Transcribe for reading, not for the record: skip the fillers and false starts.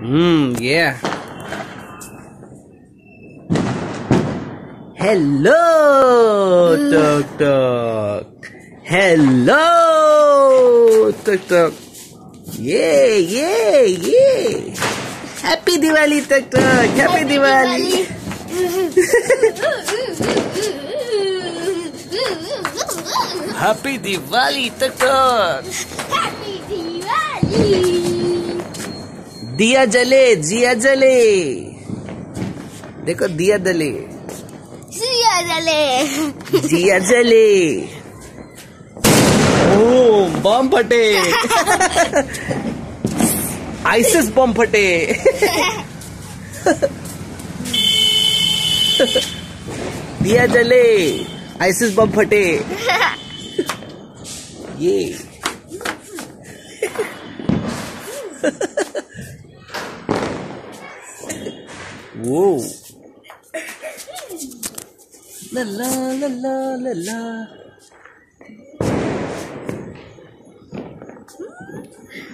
Yeah. Hello, Tuk Tuk. Hello, Tuk Tuk. Yeah. Happy Diwali, Tuk Tuk. Happy Diwali. Happy Diwali, Tuk Tuk. Happy Diwali. दिया जले, जिया जले. देखो दिया जले. जिया जले. ओह, बम फटे. आइसिस बम फटे. दिया जले, आइसिस बम फटे. ये वो ला ला ला ला ला ला.